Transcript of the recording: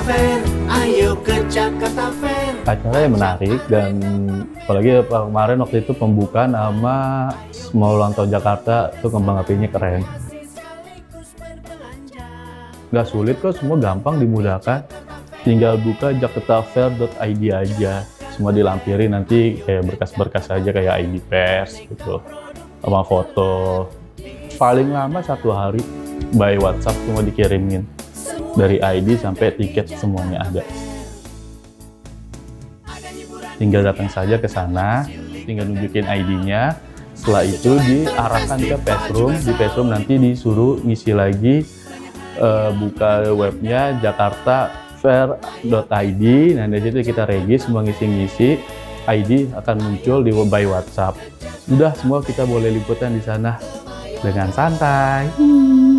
Fair, ayo ke Jakarta Fair. Acaranya menarik, dan apalagi kemarin waktu itu pembukaan sama mau ulang tahun Jakarta, itu kembang apinya keren. Nggak sulit kok, semua gampang, dimudahkan. Tinggal buka jakartafair.id aja, semua dilampirin nanti kayak berkas-berkas aja kayak ID pers gitu, sama foto. Paling lama 1 hari by WhatsApp semua dikirimin, dari ID sampai tiket semuanya ada. Tinggal datang saja ke sana, tinggal nunjukin ID-nya. Setelah itu diarahkan ke Pestrum, di Pestrum nanti disuruh ngisi lagi, buka webnya jakartafair.id. Nah dari situ kita regis, semua ngisi-ngisi, ID akan muncul di by WhatsApp. Udah semua kita boleh liputan di sana dengan santai.